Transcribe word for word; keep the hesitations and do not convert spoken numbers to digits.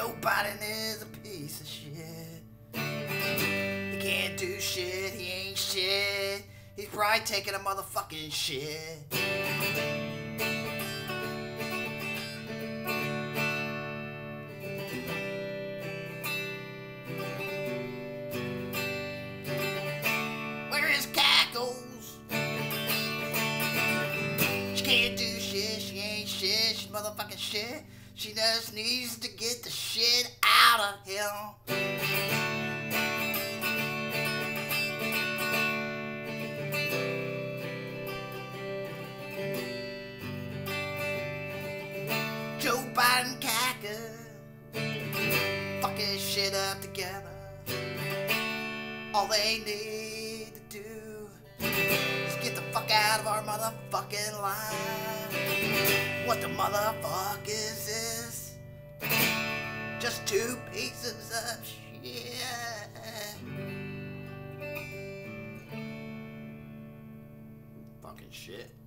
Joe Biden is a piece of shit. He can't do shit, he ain't shit. He's probably taking a motherfucking shit. Where is Cackles? She can't do shit, she ain't shit, she's motherfucking shit. She just needs to get the shit out of him. Joe Biden cacker, fucking shit up together. All they need to do is get the fuck out of our motherfucking line. What the motherfuck is this? Just two pieces of shit. Fucking shit.